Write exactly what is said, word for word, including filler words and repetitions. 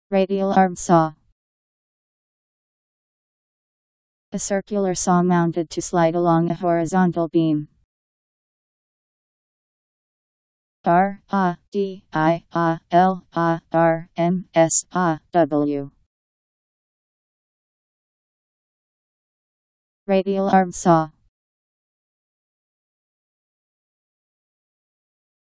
Radial arm saw. A circular saw mounted to slide along a horizontal beam. R A D I A L A R M S A W. Radial arm saw.